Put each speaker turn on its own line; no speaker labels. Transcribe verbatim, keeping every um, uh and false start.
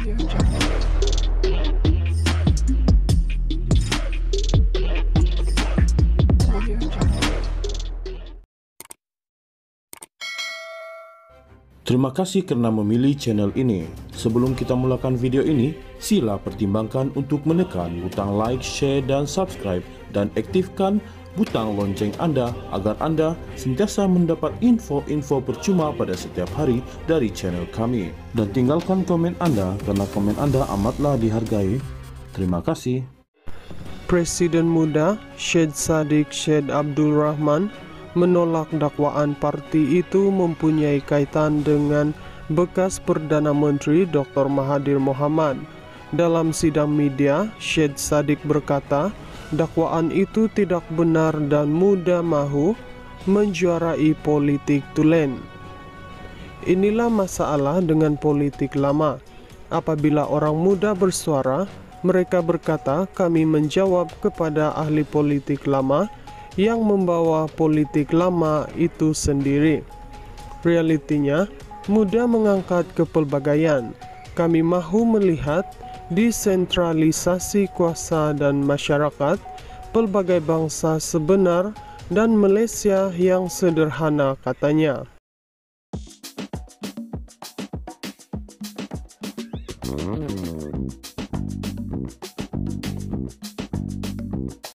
Terima kasih karena memilih channel ini. Sebelum kita mulakan video ini, sila pertimbangkan untuk menekan butang like, share, dan subscribe, dan aktifkan butang lonceng Anda agar Anda sentiasa mendapat info-info percuma pada setiap hari dari channel kami. Dan tinggalkan komen Anda karena komen Anda amatlah dihargai. Terima kasih.
Presiden muda Syed Saddiq Syed Abdul Rahman menolak dakwaan parti itu mempunyai kaitan dengan bekas Perdana Menteri Doktor Mahathir Mohamad. Dalam sidang media, Syed Saddiq berkata, dakwaan itu tidak benar dan mudah mahu menjuarai politik tulen. Inilah masalah dengan politik lama. Apabila orang muda bersuara, mereka berkata kami menjawab kepada ahli politik lama yang membawa politik lama itu sendiri. Realitinya, muda mengangkat kepelbagaian. Kami mahu melihat desentralisasi kuasa dan masyarakat, pelbagai bangsa sebenar dan Malaysia yang sederhana, katanya.
Hmm.